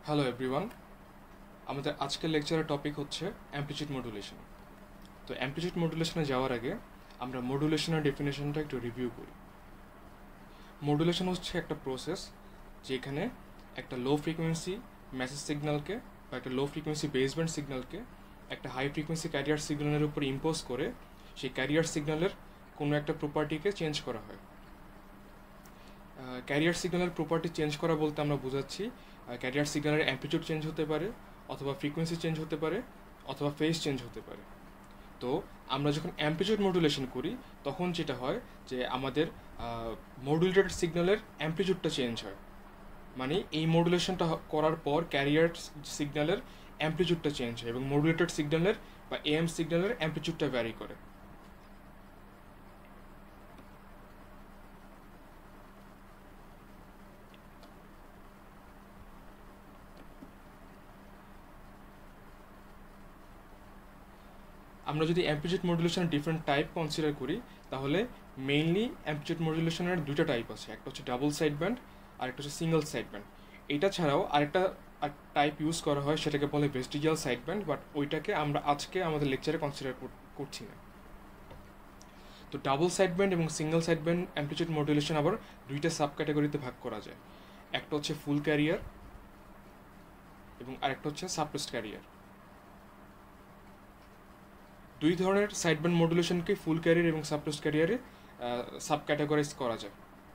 Hello everyone, আমাদের আজকের লেকচারের টপিক হচ্ছে অ্যামপ্লিচিউড মডুলেশন। তো অ্যামপ্লিচিউড মডুলেশনে যাওয়ার আগে আমরা মডুলেশনের ডেফিনেশনটা একটু রিভিউ করি। মডুলেশন হচ্ছে একটা প্রসেস যেখানে একটা লো ফ্রিকোয়েন্সি মেসেজ সিগন্যালকে বা একটা লো ফ্রিকোয়েন্সি বেসব্যান্ড সিগন্যালকে একটা হাই ফ্রিকোয়েন্সি ক্যারিয়ার সিগন্যালের উপর ইম্পোজ করে সেই ক্যারিয়ার সিগন্যালের কোনো একটা প্রপার্টিকে চেঞ্জ করা হয়। ক্যারিয়ার সিগন্যালের প্রপার্টি চেঞ্জ করা বলতে আমরা বোঝাচ্ছি ক্যারিয়ার সিগন্যালের অ্যাম্পলিটিউড চেঞ্জ হতে পারে, অথবা ফ্রিকোয়েন্সি চেঞ্জ হতে পারে, অথবা ফেজ চেঞ্জ হতে পারে। তো আমরা যখন অ্যাম্পলিটিউড মডুলেশন করি তখন যেটা হয় যে আমাদের মডুলেটেড সিগন্যালের অ্যাম্পলিটিউডটা চেঞ্জ হয়। মানে এই মডুলেশনটা করার পর ক্যারিয়ার সিগন্যালের অ্যাম্পলিটিউডটা চেঞ্জ হয় এবং মডুলেটেড সিগন্যালের বা এএম সিগন্যালের অ্যাম্পলিটিউডটা ভ্যারি করে। আমরা যদি অ্যাম্পলিটিউড মডুলেশনের ডিফারেন্ট টাইপ কনসিডার করি তাহলে মেইনলি অ্যাম্পলিটিউড মডুলেশনের দুটো টাইপ আছে, একটা হচ্ছে ডাবল সাইড ব্যান্ড আর একটা হচ্ছে সিঙ্গল সাইড ব্যান্ড। এটা ছাড়াও আরেকটা টাইপ ইউজ করা হয়, সেটাকে বলে ভেস্টিজিয়াল সাইড ব্যান্ড, বাট ওইটাকে আমরা আজকে আমাদের লেকচারে কনসিডার করছি না। তো ডাবল সাইড ব্যান্ড এবং single side band amplitude modulation আবার দুইটা সাব ক্যাটাগরিতে ভাগ করা যায়। একটা হচ্ছে ফুল ক্যারিয়ার এবং আরেকটা হচ্ছে সাপ্রেসড ক্যারিয়ার। দুই ধরনের সাইডব্যান্ড মডুলেশনকে ফুল ক্যারিয়ার এবং সাপ্রেসড ক্যারিয়ারে সাব ক্যাটাগরাইজ করা যায়।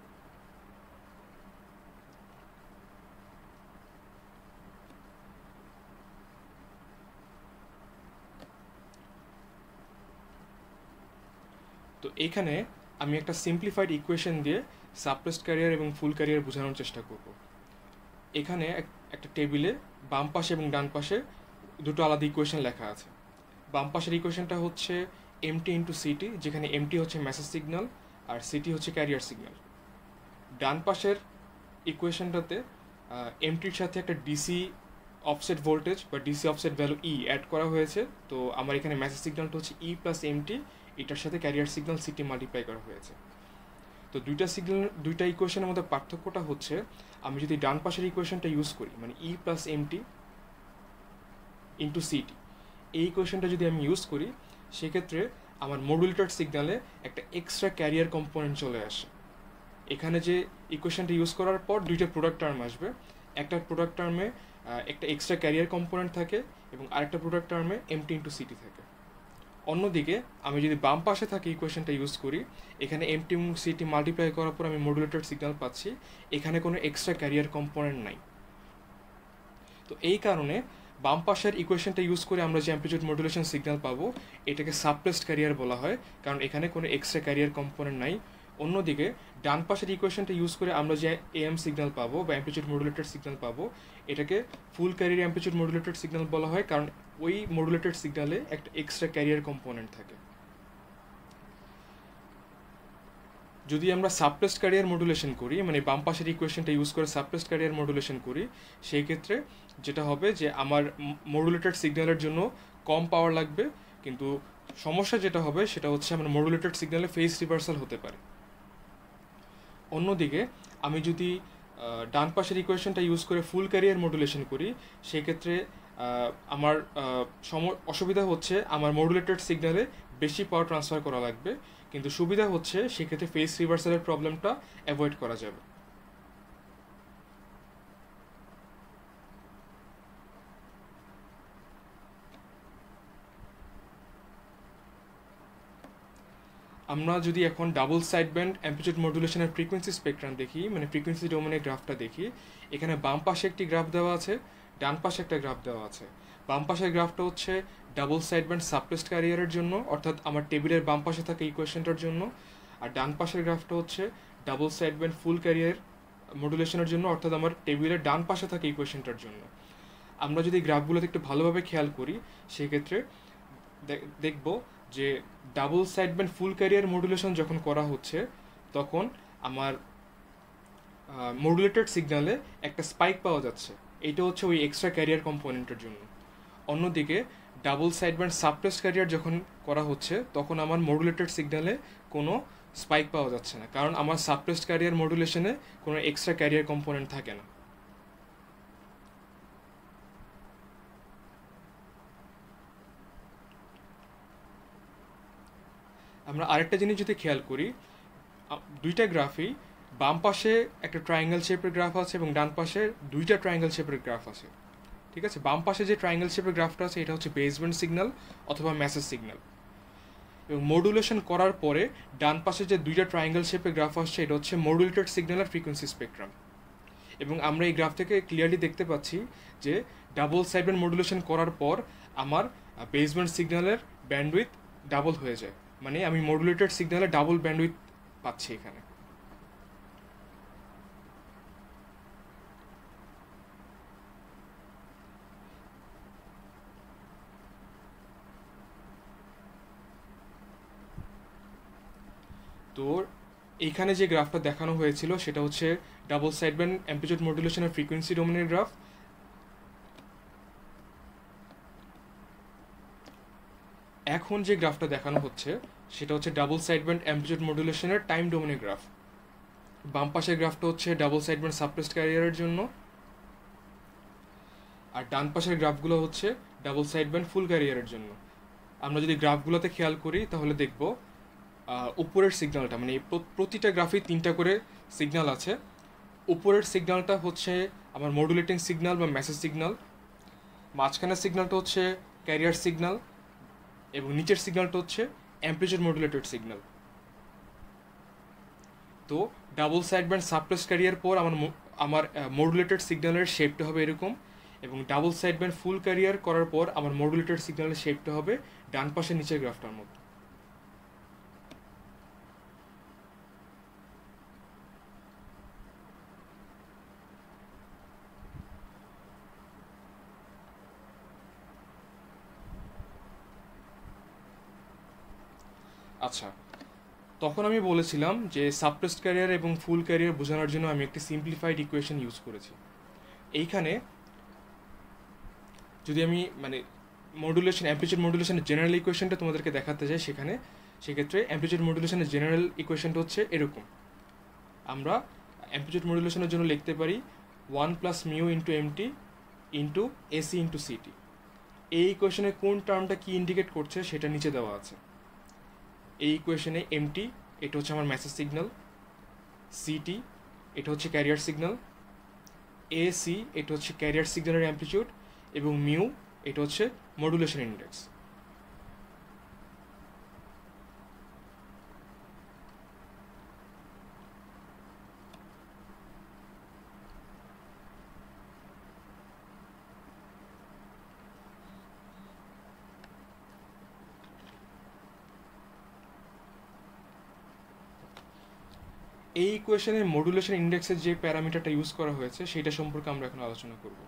তো এইখানে আমি একটা সিম্পলিফাইড ইকুয়েশন দিয়ে সাপ্রেসড ক্যারিয়ার এবং ফুল ক্যারিয়ার বোঝানোর চেষ্টা করব। এখানে একটা টেবিলে বাম পাশে এবং ডান পাশে দুটো আলাদা ইকুয়েশন লেখা আছে। বাম পাশের ইকুয়েশনটা হচ্ছে এমটি ইন্টু সিটি, যেখানে এমটি হচ্ছে মেসেজ সিগন্যাল আর সিটি হচ্ছে ক্যারিয়ার সিগন্যাল। ডান পাশের ইকুয়েশনটাতে এমটির সাথে একটা ডিসি অফসেট ভোল্টেজ বা DC offset value E add করা হয়েছে। তো আমার এখানে মেসেজ সিগন্যালটা হচ্ছে ই প্লাস এমটি, এটার সাথে ক্যারিয়ার সিগন্যাল সিটি মাল্টিপ্লাই করা হয়েছে। তো দুইটা ইকুয়েশনের মধ্যে পার্থক্যটা হচ্ছে আমি যদি ডান পাশের ইকুয়েশনটা ইউজ করি, মানে E plus MT into CT, এই ইকুয়েশনটা যদি আমি ইউজ করি সেক্ষেত্রে আমার মডুলেটেড সিগন্যালে একটা এক্সট্রা ক্যারিয়ার কম্পোনেন্ট চলে আসে। এখানে যে ইকুয়েশনটা ইউজ করার পর দুইটা প্রোডাক্ট টার্ম আসবে, একটা প্রোডাক্ট টার্মে একটা এক্সট্রা ক্যারিয়ার কম্পোনেন্ট থাকে এবং আরেকটা প্রোডাক্ট টার্মে এমটি ইন্টু সিটি থাকে। অন্যদিকে আমি যদি বাম পাশে থাকে ইকুয়েশনটা ইউজ করি, এখানে এমটি এবং সিটি মাল্টিপ্লাই করার পর আমি মডুলেটেড সিগন্যাল পাচ্ছি, এখানে কোনো এক্সট্রা ক্যারিয়ার কম্পোনেন্ট নাই। তো এই কারণে বাম পাশের ইকুয়েশনটা ইউজ করে আমরা যে অ্যাম্পলিটিউড মডুলেশন সিগন্যাল পাবো এটাকে সাপ্রেসড ক্যারিয়ার বলা হয়, কারণ এখানে কোনো এক্সট্রা ক্যারিয়ার কম্পোনেন্ট নাই। অন্যদিকে ডান পাশের ইকুয়েশনটা ইউজ করে আমরা যে এএম সিগন্যাল পাবো বা অ্যাম্পলিটিউড মডুলেটেড সিগন্যাল পাবো এটাকে full carrier amplitude modulated signal বলা হয়, কারণ ওই মডুলেটেড সিগন্যালে একটা এক্সট্রা ক্যারিয়ার কম্পোনেন্ট থাকে। যদি আমরা সাপ্রেসড ক্যারিয়ার মডুলেশন করি, মানে বাম পাশের ইকুয়েশনটা ইউজ করে সাপ্রেসড ক্যারিয়ার মডুলেশন করি, সেই ক্ষেত্রে যেটা হবে যে আমার মডুলেটেড সিগন্যালের জন্য কম পাওয়ার লাগবে, কিন্তু সমস্যা যেটা হবে সেটা হচ্ছে আমার মডুলেটেড সিগন্যালে ফেজ রিভার্সাল হতে পারে। অন্যদিকে আমি যদি ডান পাশের ইকুয়েশনটা ইউজ করে ফুল ক্যারিয়ার মডুলেশন করি সেক্ষেত্রে আমার অসুবিধা হচ্ছে আমার মডুলেটেড সিগন্যালে বেশি পাওয়ার ট্রান্সফার করা লাগবে, কিন্তু সুবিধা হচ্ছে সেক্ষেত্রে ফেজ রিভার্সালের প্রবলেমটা অ্যাভয়েড করা যাবে। আমরা যদি এখন ডাবল সাইড ব্যান্ড অ্যাম্পলিটিউড মডুলেশনের ফ্রিকোয়েন্সি স্পেকট্রাম দেখি, মানে ফ্রিকোয়েন্সি ডোমেনের গ্রাফটা দেখি, এখানে বাম পাশে একটি গ্রাফ দেওয়া আছে, ডান পাশে একটা গ্রাফ দেওয়া আছে। বাম পাশের গ্রাফটা হচ্ছে ডাবল সাইড ব্যান্ড সাপ্রেসড ক্যারিয়ারের জন্য, অর্থাৎ আমার টেবিলের বাম পাশে থাকা ইকুয়েশনটার জন্য, আর ডান পাশের গ্রাফটা হচ্ছে double side band full carrier মডুলেশনের জন্য, অর্থাৎ আমার টেবিলের ডান পাশে থাকা ইকুয়েশনটার জন্য। আমরা যদি গ্রাফগুলোতে একটু ভালোভাবে খেয়াল করি সেক্ষেত্রে দেখব যে double side band full carrier modulation যখন করা হচ্ছে তখন আমার মডুলেটেড সিগন্যালে একটা স্পাইক পাওয়া যাচ্ছে, এইটা হচ্ছে ওই এক্সট্রা ক্যারিয়ার কম্পোনেন্টের জন্য। অন্যদিকে double side band suppressed carrier যখন করা হচ্ছে তখন আমার মডুলেটেড সিগন্যালে কোনো স্পাইক পাওয়া যাচ্ছে না, কারণ আমার সাপ্রেসড ক্যারিয়ার মডুলেশনে কোনো এক্সট্রা ক্যারিয়ার কম্পোনেন্ট থাকে না। আমরা আরেকটা জিনিস যদি খেয়াল করি, দুইটা গ্রাফই বাম পাশে একটা ট্রায়াঙ্গেল শেপের গ্রাফ আছে এবং ডান পাশে দুইটা ট্রায়াঙ্গেল শেপের গ্রাফ আছে। ঠিক আছে, বাম পাশে যে ট্রায়াঙ্গেল শেপের গ্রাফটা আছে এটা হচ্ছে বেসব্যান্ড সিগন্যাল অথবা মেসেজ সিগন্যাল, এবং মডুলেশন করার পরে ডান পাশে যে দুইটা ট্রায়াঙ্গেল শেপের গ্রাফ আসছে এটা হচ্ছে মডুলেটেড সিগন্যাল আর ফ্রিকোয়েন্সি স্পেকট্রাম। এবং আমরা এই গ্রাফ থেকে ক্লিয়ারলি দেখতে পাচ্ছি যে ডাবল সাইডব্যান্ড মডুলেশন করার পর আমার বেসব্যান্ড সিগন্যালের ব্যান্ডউইথ ডাবল হয়ে যায়, মানে আমি মডুলেটেড সিগন্যালে ডাবল ব্যান্ডউইথ পাচ্ছি এখানে। তো এইখানে যে গ্রাফটা দেখানো হয়েছিল সেটা হচ্ছে ডাবল সাইডব্যান্ড অ্যামপ্লিটিউড মডুলেশনের ফ্রিকোয়েন্সি ডোমেনের গ্রাফ। এখন যে গ্রাফটা দেখানো হচ্ছে সেটা হচ্ছে ডাবল সাইডব্যান্ড অ্যামপ্লিটিউড মডুলেশনের টাইম ডোমেনের গ্রাফ। বাম পাশের গ্রাফটা হচ্ছে ডাবল সাইডব্যান্ড সাপ্রেসড ক্যারিয়ারের জন্য, আর ডান পাশের গ্রাফগুলো হচ্ছে ডাবল সাইডব্যান্ড ফুল ক্যারিয়ারের জন্য। আমরা যদি গ্রাফগুলোতে খেয়াল করি তাহলে দেখব উপরের সিগন্যালটা, মানে প্রতিটা গ্রাফে 3টা করে সিগন্যাল আছে। উপরের সিগন্যালটা হচ্ছে আমার মডুলেটিং সিগন্যাল বা মেসেজ সিগন্যাল, মাঝখানের সিগন্যালটা হচ্ছে ক্যারিয়ার সিগন্যাল, এবং নিচের সিগন্যালটা হচ্ছে অ্যামপ্লিটিউড মডুলেটেড সিগন্যাল। তো ডাবল সাইডব্যান্ড সাপ্রেস ক্যারিয়ার পর আমার মডুলেটেড সিগন্যালের শেপটা হবে এরকম, এবং ডাবল সাইডব্যান্ড ফুল ক্যারিয়ার করার পর আমার মডুলেটেড সিগন্যালের শেপটা হবে ডান পাশে নিচের গ্রাফটার মতো। আচ্ছা, তখন আমি বলেছিলাম যে সাপ্রেসড ক্যারিয়ার এবং ফুল ক্যারিয়ার বোঝানোর জন্য আমি একটি সিম্পলিফাইড ইকুয়েশন ইউজ করেছি। এইখানে যদি আমি মানে মডুলেশন অ্যামপ্লিটিউড মডুলেশনের জেনারেল ইকুয়েশনটা তোমাদেরকে দেখাতে চাই, সেক্ষেত্রে অ্যামপ্লিটিউড মডুলেশনের জেনারেল ইকুয়েশনটা হচ্ছে এরকম। আমরা অ্যামপ্লিটিউড মডুলেশনের জন্য লিখতে পারি 1 + μ × mt × AC × CT। এই ইকুয়েশনে কোন টার্মটা কি ইন্ডিকেট করছে সেটা নিচে দেওয়া আছে। এই ইকুয়েশনে mt এটা হচ্ছে আমার মেসেজ সিগন্যাল, CT এটা হচ্ছে ক্যারিয়ার সিগন্যাল, AC এটা হচ্ছে ক্যারিয়ার সিগন্যালের অ্যামপ্লিটিউড, এবং মিউ এটা হচ্ছে মডুলেশন ইন্ডেক্স। এই ইকুয়েশনে মডুলেশন ইন্ডেক্সের যে প্যারামিটারটা ইউজ করা হয়েছে সেটা সম্পর্কে আমরা এখন আলোচনা করব।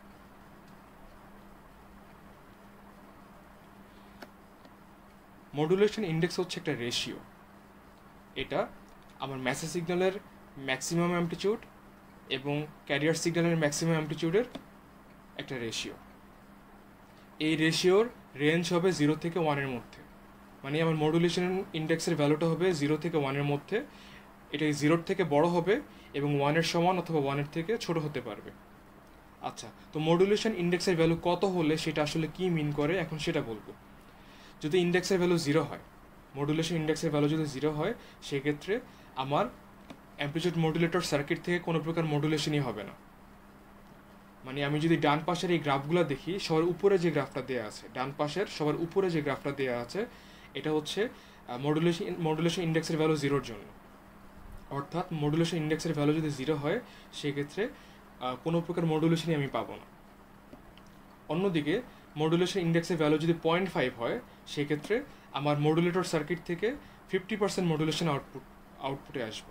মডুলেশন ইন্ডেক্স হচ্ছে একটা রেশিও। এটা আমার মেসেজ সিগন্যালের ম্যাক্সিমাম অ্যামপ্লিটিউড এবং ক্যারিয়ার সিগন্যালের ম্যাক্সিমাম অ্যামপ্লিটিউডের একটা রেশিও। এই রেশিওর রেঞ্জ হবে 0 থেকে 1-এর মধ্যে, মানে আমার মডুলেশন ইন্ডেক্সের ভ্যালুটা হবে 0 থেকে 1-এর মধ্যে। এটা 0-এর থেকে বড় হবে এবং 1-এর সমান অথবা 1-এর থেকে ছোট হতে পারবে। আচ্ছা, তো মডুলেশন ইন্ডেক্সের ভ্যালু কত হলে সেটা আসলে কি মিন করে এখন সেটা বলবো। যদি ইন্ডেক্সের ভ্যালু 0 হয়, মডুলেশন ইন্ডেক্সের ভ্যালু যদি 0 হয়, সেক্ষেত্রে আমার অ্যামপ্লিটিউড মডুলেটর সার্কিট থেকে কোনো প্রকার মডুলেশনই হবে না। মানে আমি যদি ডান পাশের এই গ্রাফগুলো দেখি, সবার উপরে যে গ্রাফটা দেওয়া আছে, ডান পাশের সবার উপরে যে গ্রাফটা দেওয়া আছে, এটা হচ্ছে মডুলেশন ইন্ডেক্সের ভ্যালু 0-এর জন্য। অর্থাৎ মডুলেশন ইন্ডেক্সের ভ্যালু যদি 0 হয় সেক্ষেত্রে কোনো প্রকার মডুলেশনই আমি পাবো না। অন্যদিকে মডুলেশন ইন্ডেক্সের ভ্যালু যদি 0.5 হয় সেক্ষেত্রে আমার মডুলেটর সার্কিট থেকে 50% মডুলেশন আউটপুটে আসবে।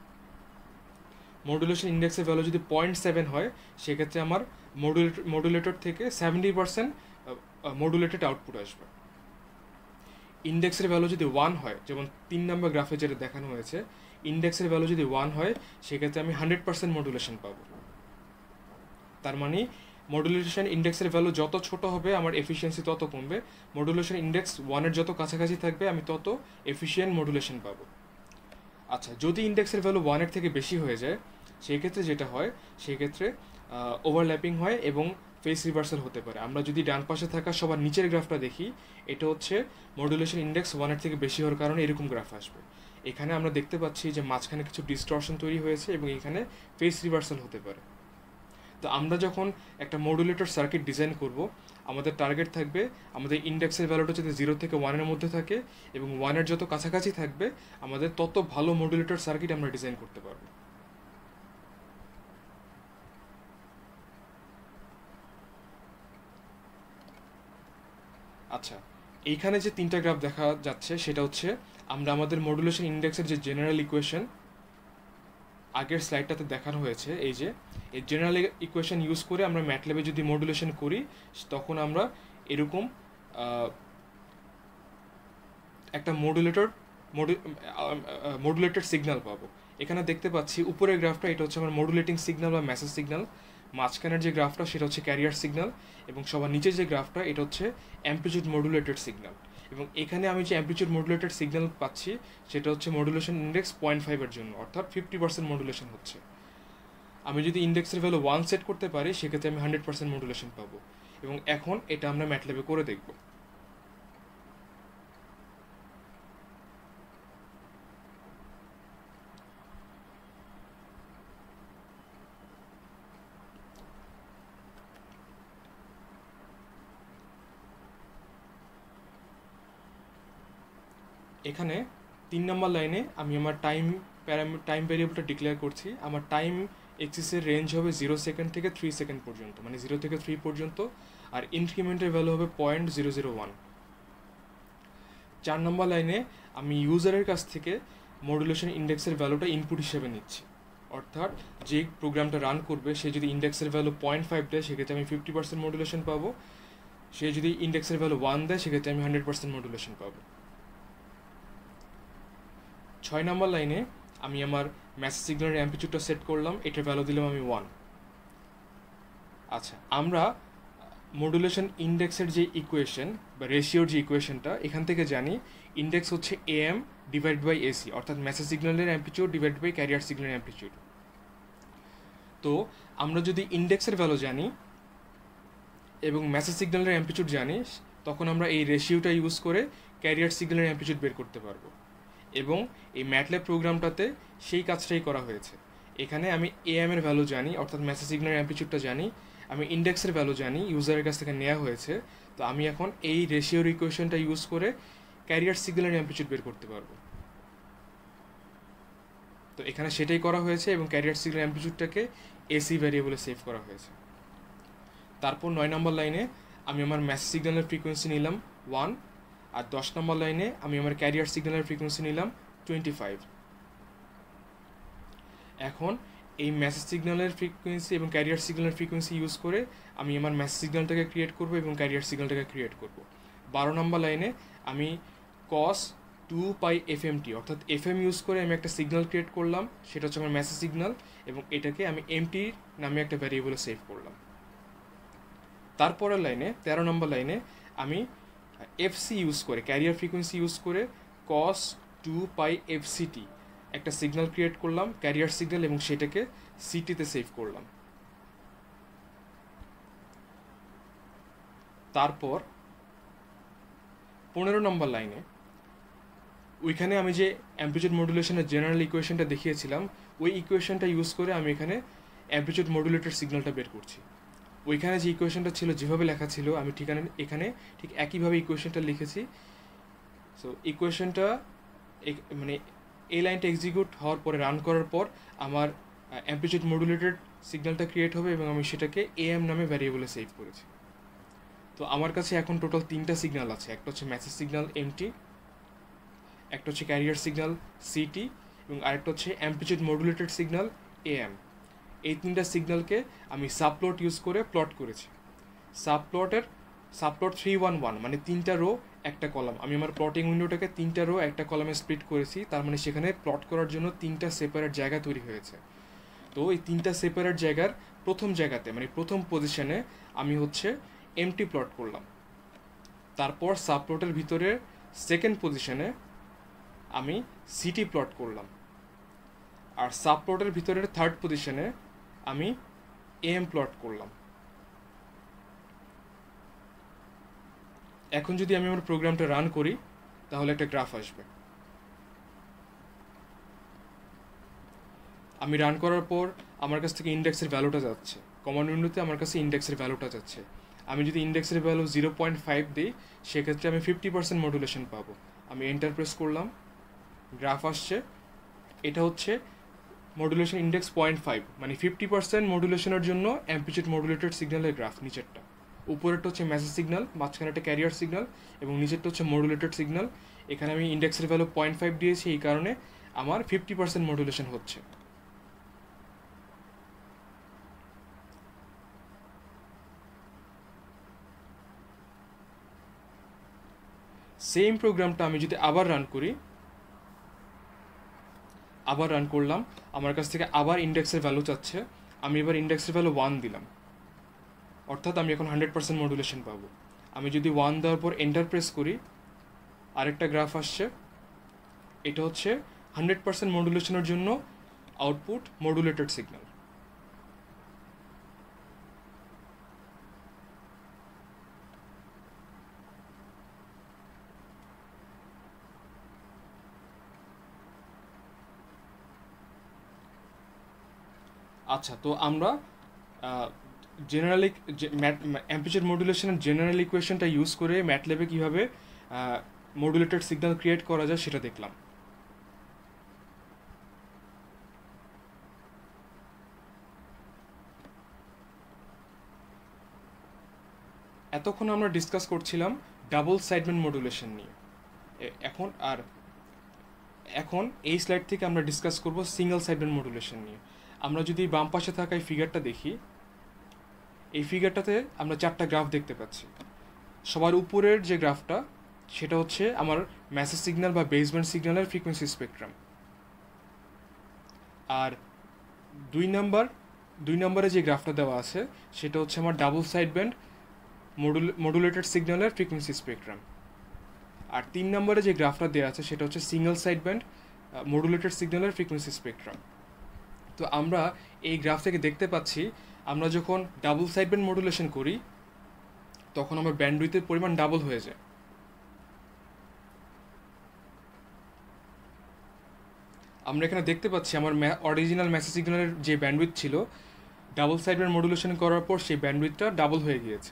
মডুলেশন ইন্ডেক্সের ভ্যালু যদি 0.7 হয় সেক্ষেত্রে আমার মডুলেটর থেকে 70% মডুলেটেড আউটপুট আসবে। ইন্ডেক্সের ভ্যালু যদি 1 হয়, যেমন 3 নম্বর গ্রাফে যেটা দেখানো হয়েছে, ইন্ডেক্সের ভ্যালু যদি 1 হয় সেক্ষেত্রে আমি 100% মডুলেশন পাবো। তার মানে মডুলেশন ইন্ডেক্সের ভ্যালু যত ছোট হবে আমার এফিসিয়েন্সি তত কমবে। মডুলেশন ইন্ডেক্স 1-এর যত কাছাকাছি থাকবে আমি তত এফিসিয়েন্ট মডুলেশন পাবো। আচ্ছা, যদি ইন্ডেক্সের ভ্যালু 1-এর থেকে বেশি হয়ে যায় সেক্ষেত্রে যেটা হয়, সেক্ষেত্রে ওভারল্যাপিং হয় এবং ফেস রিভার্সাল হতে পারে। আমরা যদি ডান পাশে থাকা সবার নিচের গ্রাফটা দেখি, এটা হচ্ছে মডুলেশন ইন্ডেক্স 1-এর থেকে বেশি হওয়ার কারণে এরকম গ্রাফ আসবে। এখানে আমরা দেখতে পাচ্ছি যে মাঝখানে কিছু ডিস্টরশন তৈরি হয়েছে এবং এখানে ফেস রিভার্সাল হতে পারে। তো আমরা যখন একটা মডুলেটর সার্কিট ডিজাইন করব, আমাদের টার্গেট থাকবে আমাদের ইন্ডেক্সের ভ্যালুটা যাতে 0 থেকে 1-এর মধ্যে থাকে এবং 1-এর যত কাছাকাছি থাকবে আমাদের তত ভালো মডুলেটর সার্কিট আমরা ডিজাইন করতে পারবো। আচ্ছা, এইখানে যে 3টা গ্রাফ দেখা যাচ্ছে সেটা হচ্ছে আমরা আমাদের মডুলেশন ইন্ডেক্সের যে জেনারেল ইকুয়েশন আগের স্লাইডটাতে দেখানো হয়েছে, এই যে এই জেনারেল ইকুয়েশন ইউজ করে আমরা ম্যাটল্যাবে যদি মডুলেশন করি তখন আমরা এরকম একটা মডুলেটেড সিগন্যাল পাবো। এখানে দেখতে পাচ্ছি উপরের গ্রাফটা, এটা হচ্ছে আমার মডুলেটিং সিগন্যাল বা মেসেজ সিগন্যাল। মাঝখানের যে গ্রাফটা সেটা হচ্ছে ক্যারিয়ার সিগন্যাল এবং সবার নিচে যে গ্রাফটা এটা হচ্ছে অ্যাম্পলিটিউড মডুলেটেড সিগন্যাল। এবং এখানে আমি যে অ্যাম্পলিটিউড মডুলেটেড সিগন্যাল পাচ্ছি সেটা হচ্ছে মডুলেশন ইন্ডেক্স 0.5-এর জন্য, অর্থাৎ 50% মডুলেশন হচ্ছে। আমি যদি ইন্ডেক্সের ভ্যালু 1 সেট করতে পারি সেক্ষেত্রে আমি 100% মডুলেশন পাবো। এবং এখন এটা আমরা ম্যাটল্যাবে করে দেখব। এখানে 3 নম্বর লাইনে আমি আমার টাইম ভ্যারিয়েবলটা ডিক্লেয়ার করছি। আমার টাইম এক্সিসের রেঞ্জ হবে 0 সেকেন্ড থেকে 3 সেকেন্ড পর্যন্ত, মানে 0 থেকে 3 পর্যন্ত, আর ইনক্রিমেন্টের ভ্যালু হবে 0.001। 4 নম্বর লাইনে আমি ইউজারের কাছ থেকে মডুলেশন ইন্ডেক্সের ভ্যালুটা ইনপুট হিসেবে নিচ্ছি, অর্থাৎ যে প্রোগ্রামটা রান করবে সে যদি ইন্ডেক্সের ভ্যালু 0.5 দেয় সেক্ষেত্রে আমি 50% মডুলেশন পাবো, সে যদি ইন্ডেক্সের ভ্যালু 1 দেয় সেক্ষেত্রে আমি 100% মডুলেশন পাবো। 6 নম্বর লাইনে আমি আমার মেসেজ সিগন্যালের অ্যাম্পলিটিউডটা সেট করলাম, এটার ভ্যালু দিলাম আমি 1। আচ্ছা, আমরা মডুলেশন ইন্ডেক্সের যে ইকুয়েশন বা রেশিওর যে ইকুয়েশনটা এখান থেকে জানি ইন্ডেক্স হচ্ছে AM ডিভাইড বাই AC, অর্থাৎ মেসেজ সিগন্যালের অ্যাম্পলিটিউড ডিভাইড বাই ক্যারিয়ার সিগন্যালের অ্যাম্পলিটিউড। তো আমরা যদি ইন্ডেক্সের ভ্যালু জানি এবং মেসেজ সিগন্যালের অ্যাম্পলিটিউড জানি তখন আমরা এই রেশিওটা ইউজ করে ক্যারিয়ার সিগন্যালের অ্যাম্পলিটিউড বের করতে পারবো। এবং এই ম্যাটল্যাব প্রোগ্রামটাতে সেই কাজটাই করা হয়েছে। এখানে আমি AM এর ভ্যালু জানি, অর্থাৎ মেসেজ সিগন্যালের অ্যাম্পলিটিউডটা জানি, আমি ইন্ডেক্সের ভ্যালু জানি, ইউজারের কাছ থেকে নেওয়া হয়েছে। তো আমি এখন এই রেশিওর ইকুয়েশনটা ইউজ করে ক্যারিয়ার সিগন্যালের অ্যাম্পলিটিউড বের করতে পারবো। তো এখানে সেটাই করা হয়েছে এবং ক্যারিয়ার সিগন্যাল অ্যাম্পলিটিউডটাকে AC ভ্যারিয়েবলে সেভ করা হয়েছে। তারপর 9 নম্বর লাইনে আমি আমার মেসেজ সিগন্যালের ফ্রিকোয়েন্সি নিলাম 1, আর 10 নম্বর লাইনে আমি আমার ক্যারিয়ার সিগন্যালের ফ্রিকোয়েন্সি নিলাম 25। এখন এই মেসেজ সিগন্যালের ফ্রিকোয়েন্সি এবং ক্যারিয়ার সিগন্যালের ফ্রিকোয়েন্সি ইউজ করে আমি আমার মেসেজ সিগন্যালটাকে ক্রিয়েট করব এবং ক্যারিয়ার সিগন্যালটাকে ক্রিয়েট করব। 12 নম্বর লাইনে আমি cos 2π/fmt অর্থাৎ FM ইউজ করে আমি একটা সিগন্যাল ক্রিয়েট করলাম, সেটা হচ্ছে আমার মেসেজ সিগন্যাল, এবং এটাকে আমি MT নামে একটা ভ্যারিয়েবলে সেভ করলাম। তারপরের লাইনে 13 নম্বর লাইনে আমি FC ইউজ করে ক্যারিয়ার ফ্রিকোয়েন্সি ইউজ করে cos 2π/fct একটা সিগন্যাল ক্রিয়েট করলাম, ক্যারিয়ার সিগন্যাল, এবং সেটাকে CT-তে সেভ করলাম। তারপর 15 নম্বর লাইনে ওইখানে আমি যে অ্যাম্পলিটিউড মডুলেশনের জেনারেল ইকুয়েশনটা দেখিয়েছিলাম ওই ইকুয়েশনটা ইউজ করে আমি এখানে অ্যাম্পলিটিউড মডুলেটেড সিগন্যালটা বের করছি। ওইখানে যে ইকুয়েশনটা ছিল যেভাবে লেখা ছিল আমি এখানে ঠিক একইভাবে ইকুয়েশনটা লিখেছি। সো ইকুয়েশনটা মানে এই লাইনটা এক্সিকিউট হওয়ার পরে রান করার পর আমার অ্যাম্পলিটিউড মডুলেটেড সিগন্যালটা ক্রিয়েট হবে এবং আমি সেটাকে AM নামে ভ্যারিয়েবলে সেভ করেছি। তো আমার কাছে এখন টোটাল 3টা সিগন্যাল আছে, একটা হচ্ছে মেসেজ সিগন্যাল MT, একটা হচ্ছে ক্যারিয়ার সিগন্যাল CT, এবং আরেকটা হচ্ছে অ্যাম্পলিটিউড মডুলেটেড সিগন্যাল AM। এই 3টা সিগন্যালকে আমি সাবপ্লট ইউজ করে প্লট করেছি। সাবপ্লট 311 মানে 3টা রো একটা কলাম। আমি আমার প্লটিং উইন্ডোটাকে 3টা রো একটা কলামে স্প্লিট করেছি, তার মানে সেখানে প্লট করার জন্য 3টা সেপারেট জায়গা তৈরি হয়েছে। তো এই 3টা সেপারেট জায়গার প্রথম জায়গাতে মানে প্রথম পজিশনে আমি হচ্ছে MT প্লট করলাম। তারপর সাবপ্লটের ভিতরে সেকেন্ড পজিশনে আমি CT প্লট করলাম, আর সাবপ্লটের ভিতরের থার্ড পজিশনে আমি AM প্লট করলাম। এখন যদি আমি আমার প্রোগ্রামটা রান করি তাহলে একটা গ্রাফ আসবে। আমি রান করার পর আমার কাছ থেকে ইন্ডেক্সের ভ্যালুটা যাচ্ছে, কমান্ড উইন্ডোতে আমার কাছে ইন্ডেক্সের ভ্যালুটা যাচ্ছে। আমি যদি ইন্ডেক্সের ভ্যালু 0.5 দিই সেক্ষেত্রে আমি 50% মডুলেশন পাবো। আমি এন্টার প্রেস করলাম, গ্রাফ আসছে। এটা হচ্ছে মডুলেশন ইন্ডেক্স 0.5, মানে 50% মডুলেশনের জন্য অ্যাম্পলিটিউড মডুলেটেড সিগন্যালের গ্রাফ। নিচেরটা, উপরেরটা হচ্ছে মেসেজ সিগন্যাল, মাঝখানে একটা ক্যারিয়ার সিগন্যাল, এবং নিচেরটা হচ্ছে মডুলেটেড সিগন্যাল। এখানে আমি ইন্ডেক্সের ভ্যালু 0.5 দিয়েছি, এই কারণে আমার 50% মডুলেশন হচ্ছে। সেম প্রোগ্রামটা আমি যদি আবার রান করি, আবার রান করলাম, আমার কাছ থেকে আবার ইন্ডেক্সের ভ্যালু চাচ্ছে। আমি এবার ইন্ডেক্সের ভ্যালু 1 দিলাম, অর্থাৎ আমি এখন 100% মডুলেশন পাবো। আমি যদি 1 দেওয়ার পর এন্টার প্রেস করি, আরেকটা গ্রাফ আসছে। এটা হচ্ছে 100% মডুলেশনের জন্য আউটপুট মডুলেটেড সিগন্যাল। আচ্ছা, তো আমরা জেনারেলি অ্যাম্পলিটিউড মডুলেশনের জেনারেল ইকুয়েশনটা ইউজ করে ম্যাটল্যাবে কীভাবে মডুলেটেড সিগন্যাল ক্রিয়েট করা যায় সেটা দেখলাম। এতক্ষণ আমরা ডিসকাস করছিলাম ডাবল সাইডব্যান্ড মডুলেশন নিয়ে। এখন এই স্লাইড থেকে আমরা ডিসকাস করব সিঙ্গেল সাইডব্যান্ড মডুলেশন নিয়ে। আমরা যদি বাম পাশে থাকা এই ফিগারটা দেখি, এই ফিগারটাতে আমরা 4টা গ্রাফ দেখতে পাচ্ছি। সবার উপরের যে গ্রাফটা সেটা হচ্ছে আমার মেসেজ সিগন্যাল বা বেসব্যান্ড সিগন্যালের ফ্রিকোয়েন্সি স্পেকট্রাম। আর দুই নম্বরে যে গ্রাফটা দেওয়া আছে সেটা হচ্ছে আমার ডাবল সাইডব্যান্ড মডুলেটেড সিগন্যালের ফ্রিকোয়েন্সি স্পেকট্রাম। আর 3 নম্বরে যে গ্রাফটা দেওয়া আছে সেটা হচ্ছে সিঙ্গেল সাইডব্যান্ড মডুলেটেড সিগন্যালের ফ্রিকোয়েন্সি স্পেকট্রাম। তো আমরা এই গ্রাফ থেকে দেখতে পাচ্ছি, আমরা যখন ডাবল সাইডব্যান্ড মডুলেশন করি তখন আমার ব্যান্ডউইথের পরিমাণ ডাবল হয়ে যায়। আমরা এখানে দেখতে পাচ্ছি আমার অরিজিনাল মেসেজ সিগন্যালের যে ব্যান্ডউইথ ছিল, ডাবল সাইডব্যান্ড মডুলেশন করার পর সেই ব্যান্ডউইথটা ডাবল হয়ে গিয়েছে।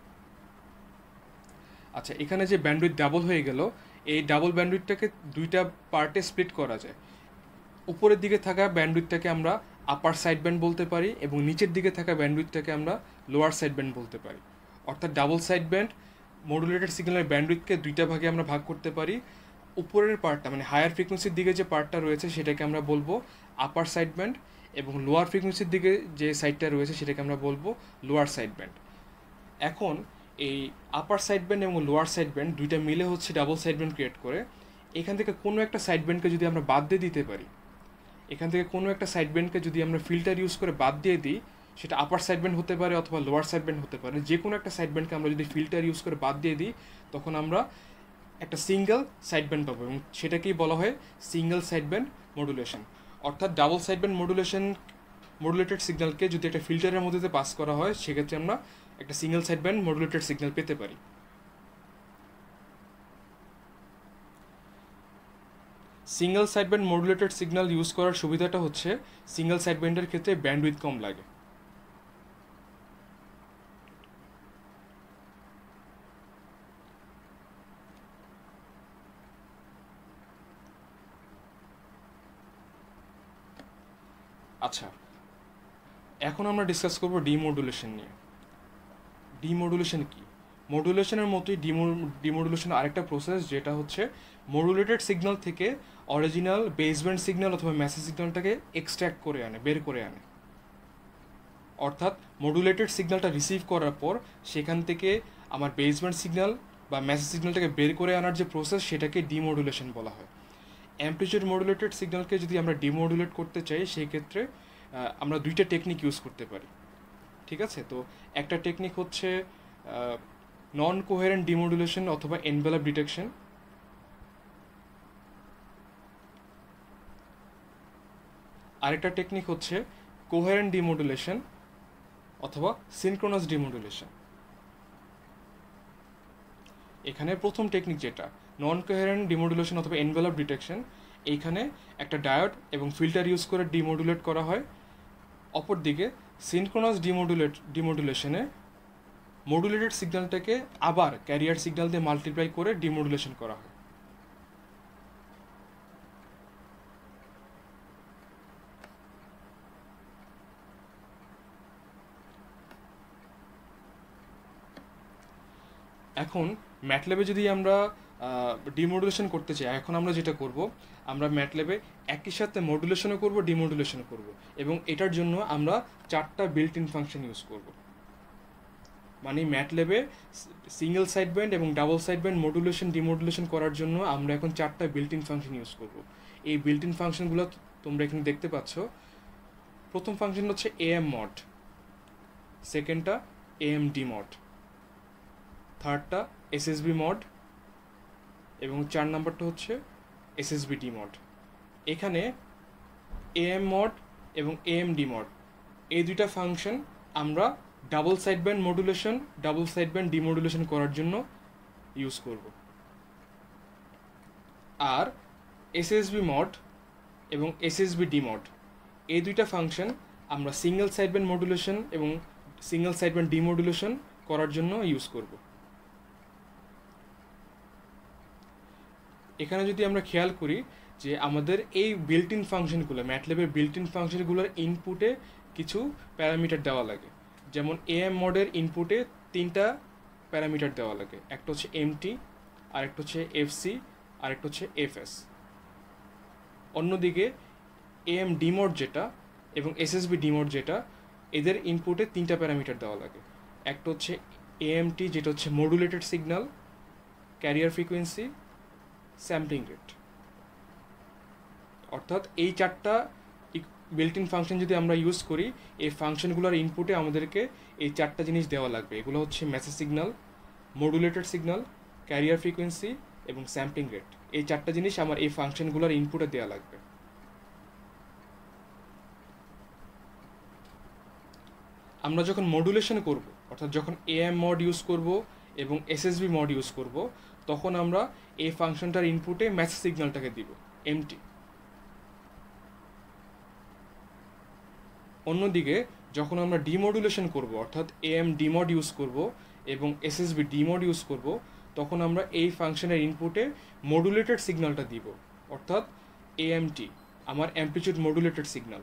আচ্ছা, এখানে যে ব্যান্ডউইথ ডাবল হয়ে গেল, এই ডাবল ব্যান্ডউইথটাকে দুইটা পার্টে স্প্লিট করা যায়। উপরের দিকে থাকা ব্যান্ডউইথটাকে আমরা আপার সাইড ব্যান্ড বলতে পারি, এবং নিচের দিকে থাকা ব্যান্ডউইথটাকে আমরা লোয়ার সাইড ব্যান্ড বলতে পারি। অর্থাৎ ডাবল সাইড ব্যান্ড মডুলেটেড সিগন্যালের ব্যান্ডউইথকে দুইটা ভাগে আমরা ভাগ করতে পারি। উপরের পার্টটা মানে হায়ার ফ্রিকোয়েন্সির দিকে যে পার্টটা রয়েছে সেটাকে আমরা বলবো আপার সাইড ব্যান্ড, এবং লোয়ার ফ্রিকোয়েন্সির দিকে যে সাইডটা রয়েছে সেটাকে আমরা বলবো লোয়ার সাইড ব্যান্ড। এখন এই আপার সাইড ব্যান্ড এবং লোয়ার সাইড ব্যান্ড দুইটা মিলে হচ্ছে ডাবল সাইড ব্যান্ড ক্রিয়েট করে। এখান থেকে কোনো একটা সাইড ব্যান্ডকে যদি আমরা বাদ দিয়ে দিতে পারি, এখান থেকে কোনো একটা সাইড ব্যান্ডকে যদি আমরা ফিল্টার ইউজ করে বাদ দিয়ে দিই, সেটা আপার সাইড ব্যান্ড হতে পারে অথবা লোয়ার সাইড ব্যান্ড হতে পারে, যে কোনো একটা সাইড ব্যান্ডকে আমরা যদি ফিল্টার ইউজ করে বাদ দিয়ে দিই তখন আমরা একটা সিঙ্গেল সাইড ব্যান্ড পাবো, এবং সেটাকেই বলা হয় সিঙ্গেল সাইড ব্যান্ড মডুলেশন। অর্থাৎ ডাবল সাইড ব্যান্ড মডুলেটেড সিগন্যালকে যদি একটা ফিল্টারের মধ্যে পাস করা হয় সেক্ষেত্রে আমরা একটা single side band modulated signal পেতে পারি। Single side band modulated signal use করার সুবিধাটা হচ্ছে সিঙ্গেল সাইড ব্যান্ডের ক্ষেত্রে ব্যান্ডউইথ কম লাগে। আচ্ছা, এখন আমরা ডিসকাস করব ডিমডুলেশন নিয়ে। ডিমডুলেশন কি? মডুলেশনের মতোই ডিমডুলেশন আরেকটা প্রসেস, যেটা হচ্ছে মডুলেটেড সিগন্যাল থেকে অরিজিনাল বেসব্যান্ড সিগন্যাল অথবা মেসেজ সিগন্যালটাকে এক্সট্র্যাক্ট করে আনে, বের করে আনে। অর্থাৎ মডুলেটেড সিগন্যালটা রিসিভ করার পর সেখান থেকে আমার বেসব্যান্ড সিগন্যাল বা মেসেজ সিগন্যালটাকে বের করে আনার যে প্রসেস সেটাকে ডিমডুলেশন বলা হয়। অ্যাম্পলিটিউড মডুলেটেড সিগন্যালকে যদি আমরা ডিমডুলেট করতে চাই সেই ক্ষেত্রে আমরা দুইটা টেকনিক ইউজ করতে পারি। ঠিক আছে, তো একটা টেকনিক হচ্ছে নন কোহেরেন্ট ডিমডুলেশন অথবা এনভেলপ ডিটেকশন। আরেকটা টেকনিক হচ্ছে কোহেরেন্ট ডিমডুলেশন অথবা সিনক্রোনাস ডিমডুলেশন। এখানে প্রথম টেকনিক যেটা নন কোহেরেন্ট ডিমোডুলেশন অথবা এনভেলপ ডিটেকশন, এইখানে একটা ডায়োড এবং ফিল্টার ইউজ করে ডিমোডুলেট করা হয়। অপরদিকে সিনক্রোনাস ডিমোডুলেশনে মডুলেটেড সিগন্যালটাকে আবার ক্যারিয়ার সিগন্যাল দিয়ে মাল্টিপ্লাই করে ডিমোডুলেশন করা হয়। এখন ম্যাটল্যাবে যদি আমরা ডিমোডুলেশন করতে চাই, এখন আমরা যেটা করব, আমরা ম্যাটল্যাবে একই সাথে মডুলেশনও করব, ডিমোডুলেশনও করব, এবং এটার জন্য আমরা 4টা বিল্ট ইন ফাংশন ইউজ করব। মানে ম্যাটল্যাবে সিঙ্গেল সাইড ব্যান্ড এবং double side band modulation demodulation করার জন্য আমরা এখন 4টা বিল্ট ইন ফাংশন ইউজ করব। এই বিল্ট ইন ফাংশনগুলো তোমরা এখানে দেখতে পাচ্ছ। প্রথম ফাংশন হচ্ছে এএম মড, সেকেন্ডটা এএম ডি মড, থার্ডটা এসএসবি মড, এবং 4 নাম্বারটা হচ্ছে এসএসবি ডি মড। এখানে এএম মড এবং এএম ডি মড এই দুইটা ফাংশন আমরা double side band modulation, double side band demodulation করার জন্য ইউজ করব। আর এসএসবি মড এবং এসএসবি ডি মড এই দুইটা ফাংশন আমরা সিঙ্গেল সাইড ব্যান্ড মডুলেশন এবং সিঙ্গেল সাইড ব্যান্ড ডিমোডুলেশন করার জন্য ইউজ করব। এখানে যদি আমরা খেয়াল করি যে আমাদের এই বিল্ট ইন ফাংশনগুলো, ম্যাটল্যাবের বিল্ট ইন ফাংশনগুলোর ইনপুটে কিছু প্যারামিটার দেওয়া লাগে। যেমন এএম মডের ইনপুটে 3টা প্যারামিটার দেওয়া লাগে, একটা হচ্ছে এমটি, আরেকটা হচ্ছে এফসি, আরেকটা হচ্ছে এফএস। অন্যদিকে এএম ডিমোড যেটা এবং এসএসবি ডিমোড যেটা, এদের ইনপুটে 3টা প্যারামিটার দেওয়া লাগে। একটা হচ্ছে এএমটি যেটা হচ্ছে modulated signal, carrier frequency, sampling rate. অর্থাৎ এই 4টা বিল্ট ইন ফাংশন যদি আমরা ইউজ করি, এই ফাংশনগুলোর ইনপুটে আমাদেরকে এই 4টা জিনিস দেওয়া লাগবে। এগুলো হচ্ছে message signal, modulated signal, carrier frequency এবং স্যাম্পলিং রেট। এই 4টা জিনিস আমার এই ফাংশনগুলোর ইনপুটে দেওয়া লাগবে। আমরা যখন মডুলেশন করব, অর্থাৎ যখন এএম মড ইউজ করব এবং এসএসবি মড ইউজ করব, তখন আমরা এই ফাংশনটার ইনপুটে মেসেজ সিগন্যালটাকে দিব এমটি। অন্যদিকে যখন আমরা ডিমডুলেশন করব, অর্থাৎ এএম ডিমড ইউজ করব এবং এসএসবি ডিমড ইউজ করব, তখন আমরা এই ফাংশনের ইনপুটে মডুলেটেড সিগন্যালটা দিব, অর্থাৎ এএমটি, আমার অ্যামপ্লিটিউড মডুলেটেড সিগন্যাল।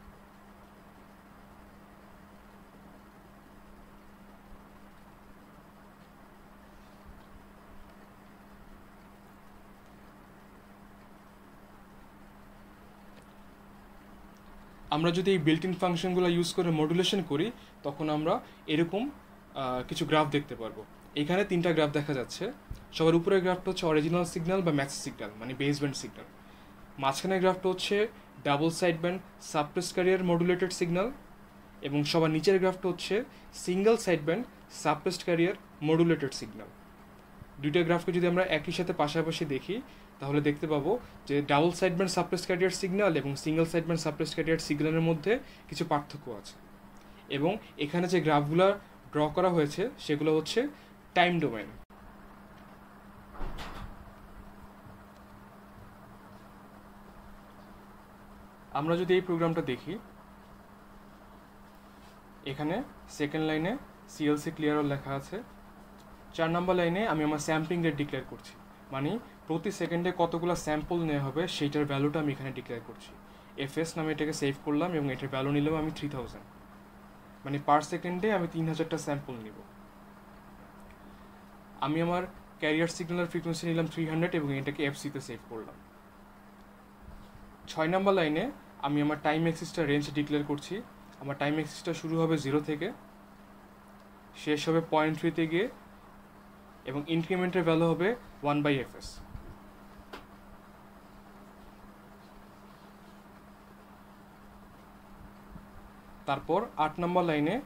আমরা যদি এই বিল্ট ইন ফাংশনগুলো ইউজ করে মডুলেশন করি, তখন আমরা এরকম কিছু গ্রাফ দেখতে পারবো। এখানে 3টা গ্রাফ দেখা যাচ্ছে। সবার উপরের গ্রাফটা হচ্ছে অরিজিনাল সিগন্যাল বা ম্যাক্স সিগন্যাল, মানে বেস ব্যান্ড সিগন্যাল। মাঝখানের গ্রাফটা হচ্ছে double side band suppress carrier modulated signal, এবং সবার নিচের গ্রাফটা হচ্ছে single side band suppressed carrier modulated signal. দুইটা গ্রাফকে যদি আমরা একই সাথে পাশাপাশি দেখি, তাহলে দেখতে পাবো যে double side band suppress carrier signal এবং single side band suppress carrier সিগন্যালের মধ্যে কিছু পার্থক্য আছে। এবং এখানে যে গ্রাফগুলো ড্র করা হয়েছে সেগুলো হচ্ছে টাইম ডোমেন। আমরা যদি এই প্রোগ্রামটা দেখি, এখানে সেকেন্ড লাইনে সিএলসি ক্লিয়ার লেখা আছে। 4 নম্বর লাইনে আমি আমার স্যাম্পলিং রেট ডিক্লেয়ার করছি, মানে প্রতি সেকেন্ডে কতগুলো স্যাম্পল নেওয়া হবে সেইটার ভ্যালুটা আমি এখানে ডিক্লেয়ার করছি। এফএস নামে এটাকে সেভ করলাম এবং এটার ভ্যালু নিলাম আমি 3000, মানে পার সেকেন্ডে আমি 3000টা স্যাম্পল নিব। আমি আমার ক্যারিয়ার সিগন্যালের ফ্রিকোয়েন্সি নিলাম 300 এবং এটাকে এফসিতে সেভ করলাম। 6 নম্বর লাইনে আমি আমার টাইম এক্সিসটা রেঞ্জ ডিক্লেয়ার করছি। আমার টাইম এক্সিসটা শুরু হবে 0 থেকে, শেষ হবে 0.3 গিয়ে, এবং ইনক্রিমেন্টের ভ্যালু হবে 1/fs। তারপর 8 নম্বর লাইনে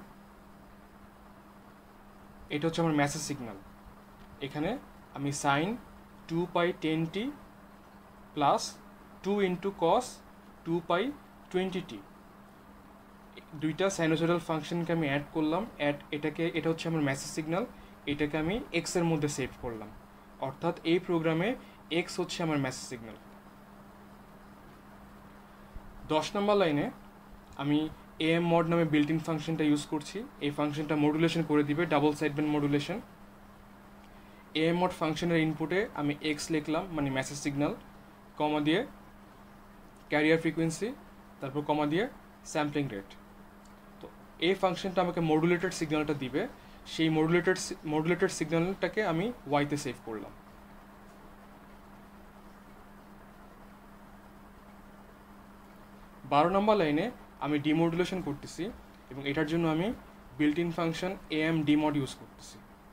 এটা হচ্ছে আমার মেসেজ সিগন্যাল। এখানে আমি sign 2π10t plus 2 × cos 2π20t দুইটা সাইনোসয়েডাল ফাংশনকে আমি অ্যাড করলাম। এটা হচ্ছে আমার মেসেজ সিগন্যাল, এটাকে আমি এক্স এর মধ্যে সেভ করলাম। অর্থাৎ এই প্রোগ্রামে এক্স হচ্ছে আমার মেসেজ সিগন্যাল। 10 নম্বর লাইনে আমি এএম মড নামে বিল্ট ইন ফাংশনটা ইউজ করছি। এই ফাংশনটা মডুলেশন করে দিবে, double sideband modulation. AM mod ফাংশনের ইনপুটে আমি এক্স লিখলাম, মানে মেসেজ সিগন্যাল, কমা দিয়ে ক্যারিয়ার ফ্রিকোয়েন্সি, তারপর কমা দিয়ে স্যাম্পলিং রেট। তো এই ফাংশনটা আমাকে মডুলেটেড সিগন্যালটা দিবে, সেই মডুলেটেড সিগন্যালটাকে আমি ওয়াইতে সেভ করলাম। বারো নম্বর লাইনে আমি ডিমডুলেশন করতেছি এবং এটার জন্য আমি built in function AM demod use করতেছি।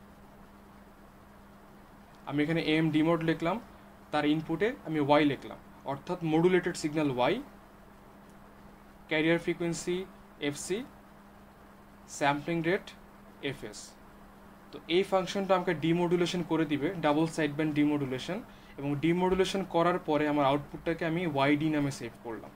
আমি এখানে এএম ডিমড লিখলাম, তার ইনপুটে আমি ওয়াই লিখলাম, অর্থাৎ modulated signal Y, carrier frequency FC, sampling rate FS. তো এই ফাংশনটা আমাকে ডিমডুলেশন করে দিবে, ডাবল সাইডব্যান্ড ডিমডুলেশন, এবং ডিমডুলেশন করার পরে আমার আউটপুটটাকে আমি ওয়াইডি নামে সেভ করলাম।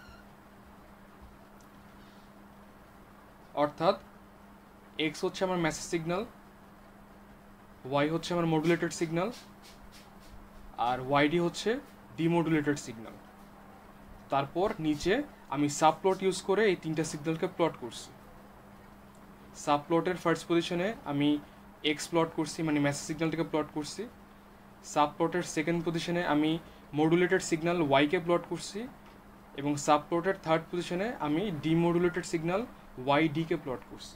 অর্থাৎ এক্স হচ্ছে আমার মেসেজ সিগন্যাল, ওয়াই হচ্ছে আমার মডুলেটেড সিগন্যাল, আর ওয়াইডি হচ্ছে ডিমডুলেটেড সিগন্যাল। তারপর নিচে আমি সাবপ্লট ইউজ করে এই তিনটা সিগন্যালকে প্লট করছি। সাবপ্লটের ফার্স্ট পজিশনে আমি এক্স প্লট করছি, মানে মেসেজ সিগন্যালটাকে প্লট করছি। সাবপ্লটের সেকেন্ড পজিশনে আমি মডুলেটেড সিগন্যাল ওয়াইকে প্লট করছি, এবং সাবপ্লটের থার্ড পজিশনে আমি demodulated signal Y D plot করছি।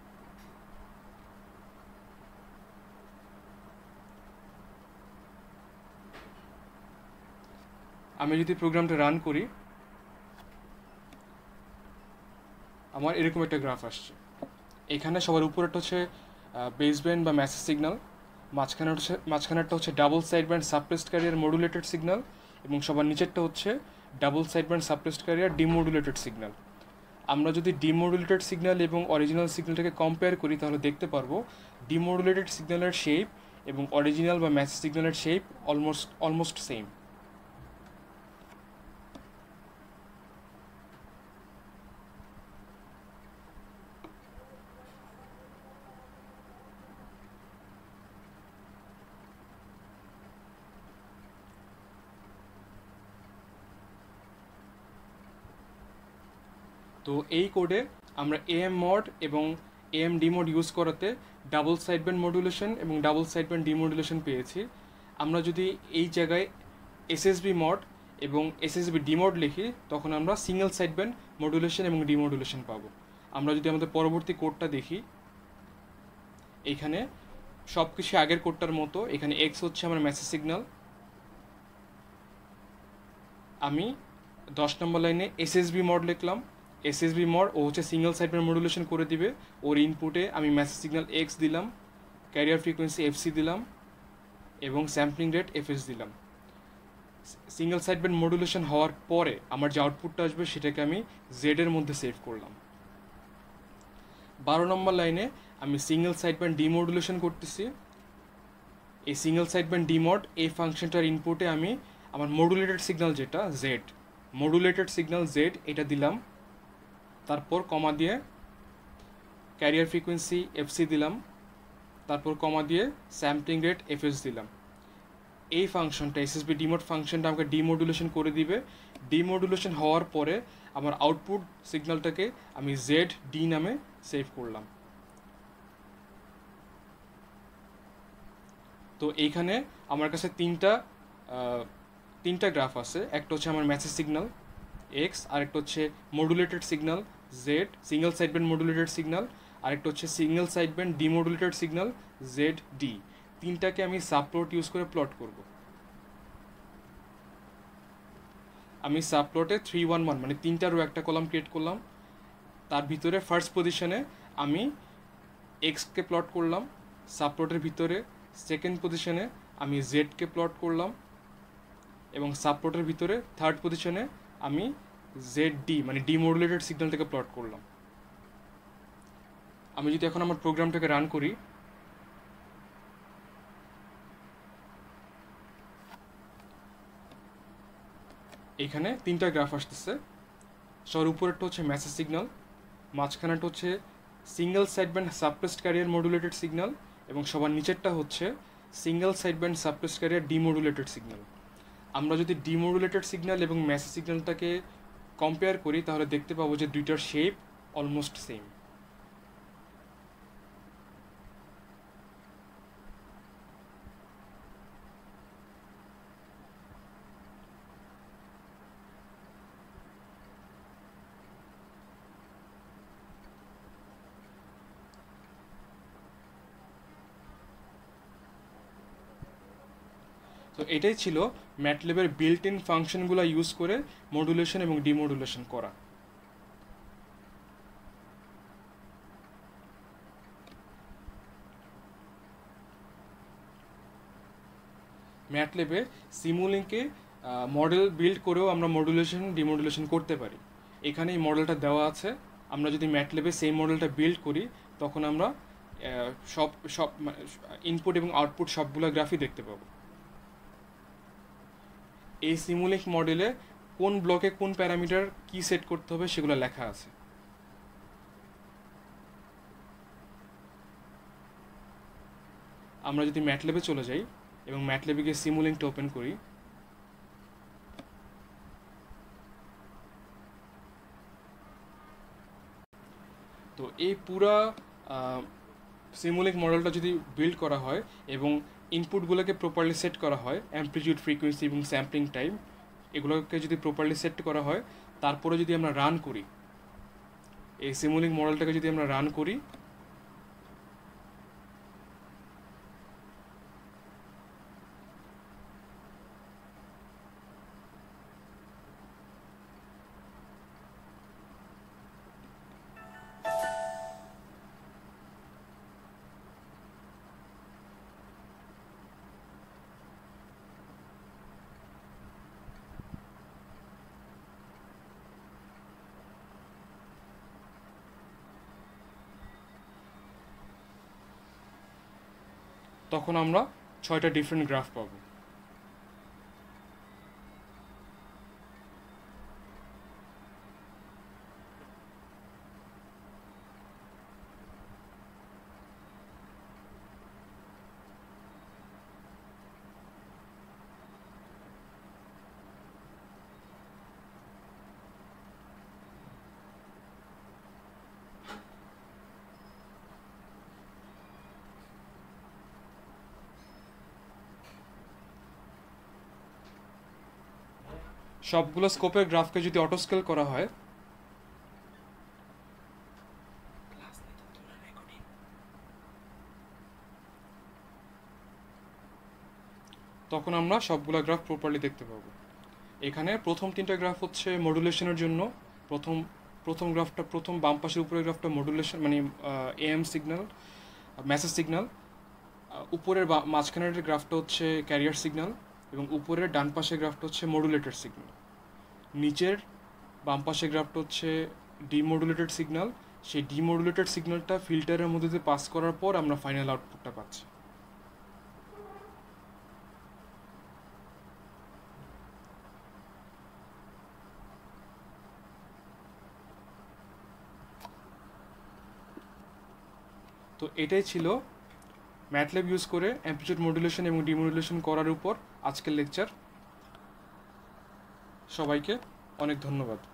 আমি যদি প্রোগ্রামটা রান করি, আমার এরকম একটা গ্রাফ আসছে। এখানে সবার উপরেরটা হচ্ছে বেসব্যান্ড বা মেসেজ সিগন্যাল, মাঝখানেরটা হচ্ছে double sideband suppressed carrier modulated signal, এবং সবার নিচেরটা হচ্ছে double sideband suppressed carrier demodulated signal. আমরা যদি ডিমডুলেটেড সিগন্যাল এবং অরিজিনাল সিগন্যালটাকে কম্পেয়ার করি, তাহলে দেখতে পারবো ডিমডুলেটেড সিগন্যালের শেপ এবং অরিজিনাল বা মেসেজ সিগন্যালের শেপ অলমোস্ট সেম। তো এই কোডে আমরা এএম মড এবং এএম ডিমড ইউজ করাতে ডাবল সাইডব্যান্ড মডুলেশন এবং ডাবল সাইডব্যান্ড ডিমডুলেশন পেয়েছি। আমরা যদি এই জায়গায় এসএসবি মড এবং এসএসবি ডিমড লিখি, তখন আমরা সিঙ্গেল সাইডব্যান্ড মডুলেশন এবং ডিমডুলেশন পাবো। আমরা যদি আমাদের পরবর্তী কোডটা দেখি, এইখানে সব কিছু আগের কোডটার মতো। এখানে এক্স হচ্ছে আমার মেসেজ সিগন্যাল। আমি 10 নম্বর লাইনে এসএসবি মড লিখলাম। এসএসবি মড ও হচ্ছে সিঙ্গেল সাইডব্যান্ড মডুলেশন করে দিবে। ওর ইনপুটে আমি মেসেজ সিগন্যাল এক্স দিলাম, ক্যারিয়ার ফ্রিকোয়েন্সি এফসি দিলাম, এবং স্যাম্পলিং রেট এফএস দিলাম। সিঙ্গেল সাইডব্যান্ড মডুলেশন হওয়ার পরে আমার যে আউটপুটটা আসবে সেটাকে আমি জেড এর মধ্যে সেভ করলাম। 12 নম্বর লাইনে আমি সিঙ্গেল সাইডব্যান্ড ডিমডুলেশন করতেছি। এই সিঙ্গেল সাইডব্যান্ড ডিমড এই ফাংশনটার ইনপুটে আমি আমার মডুলেটেড সিগন্যাল যেটা জেড, মডুলেটেড সিগন্যাল জেড এটা দিলাম। তারপর কমা দিয়ে ক্যারিয়ার ফ্রিকোয়েন্সি এফসি দিলাম, তারপর কমা দিয়ে স্যাম্পলিং রেট এফএস দিলাম। এই ফাংশনটা এসএসবি ডিমড ফাংশনটা আমাকে ডিমডুলেশন করে দিবে। ডিমডুলেশন হওয়ার পরে আমার আউটপুট সিগন্যালটাকে আমি জেড ডি নামে সেভ করলাম। তো এইখানে আমার কাছে তিনটা গ্রাফ আছে। একটা হচ্ছে আমার মেসেজ সিগন্যাল এক্স, আরেকটা হচ্ছে modulated signal Z, single sideband modulated signal, আরেকটা হচ্ছে single sideband demodulated signal Z D. তিনটাকে আমি সাবপ্লট ইউজ করে প্লট করব। আমি সাবপ্লটে 311 মানে তিনটা রো একটা কলাম ক্রিয়েট করলাম। তার ভিতরে ফার্স্ট পজিশনে আমি এক্সকে প্লট করলাম, সাবপ্লটের ভিতরে সেকেন্ড পজিশনে আমি জেডকে প্লট করলাম, এবং সাবপ্লটের ভিতরে থার্ড পজিশনে আমি জেড ডি মানে ডিমডুলেটেড সিগন্যালটাকে প্লট করলাম। আমি যদি এখন আমার প্রোগ্রামটাকে রান করি, এখানে তিনটা গ্রাফ আসতেছে। সবার উপরেরটা হচ্ছে মেসেজ সিগন্যাল, মাঝখানেরটা হচ্ছে single sideband suppressed carrier modulated signal, এবং সবার নিচেরটা হচ্ছে single side band suppressed carrier demodulated signal. আমরা যদি ডিমোডুলেটেড সিগন্যাল এবং ম্যাসেজ সিগন্যালটাকে কম্পেয়ার করি তাহলে দেখতে পাবো যে দুইটার শেপ অলমোস্ট সেম। তো এটাই ছিল ম্যাটল্যাবের বিল্ট ইন ফাংশনগুলো ইউজ করে মডুলেশন এবং ডিমোডুলেশন করা। ম্যাটল্যাবে সিমুলিংকে মডেল বিল্ড করেও আমরা মডুলেশন ডিমোডুলেশন করতে পারি। এখানে এই মডেলটা দেওয়া আছে। আমরা যদি ম্যাটল্যাবে সেই মডেলটা বিল্ড করি তখন আমরা সব সব ইনপুট এবং আউটপুট সবগুলো গ্রাফই দেখতে পাবো। এই সিমুলিংক মডেলে কোন ব্লকে কোন প্যারামিটার কি সেট করতে হবে সেগুলো লেখা আছে। আমরা যদি ম্যাটল্যাবে চলে যাই এবং ম্যাটল্যাবে গিয়ে সিমুলিংকটা ওপেন করি, তো এই পুরা সিমুলিংক মডেলটা যদি বিল্ড করা হয় এবং ইনপুটগুলোকে প্রপারলি সেট করা হয়, অ্যাম্প্লিটিউড, ফ্রিকোয়েন্সি এবং স্যাম্পলিং টাইম এগুলোকে যদি প্রপারলি সেট করা হয়, তারপরে যদি আমরা রান করি, এই সিমুলিংক মডেলটাকে যদি আমরা রান করি, তখন আমরা 6টা ডিফারেন্ট গ্রাফ পাবো। সবগুলো স্কোপের গ্রাফকে যদি অটো স্কেল করা হয়, তখন আমরা সবগুলো গ্রাফ প্রপারলি দেখতে পাবো। এখানে প্রথম 3টা গ্রাফ হচ্ছে মডুলেশনের জন্য। প্রথম গ্রাফটা, প্রথম বাম পাশের উপরের গ্রাফটা মডুলেশন মানে এএম সিগন্যাল, মেসেজ সিগন্যাল। উপরের মাঝখানের গ্রাফটা হচ্ছে ক্যারিয়ার সিগন্যাল এবং উপরের ডান পাশের গ্রাফটা হচ্ছে মডুলেটেড সিগন্যাল। নিচের বাম পাশের গ্রাফটা হচ্ছে ডিমোডুলেটেড সিগন্যাল। সেই ডিমোডুলেটেড সিগন্যালটা ফিল্টারের মধ্যে দিয়ে পাস করার পর আমরা ফাইনাল আউটপুটটা পাচ্ছি। তো এটাই ছিল ম্যাটল্যাব ইউজ করে অ্যাম্প্লিটিউড মডুলেশন এবং ডিমোডুলেশন করার উপর আজকের লেকচার। সবাইকে অনেক ধন্যবাদ।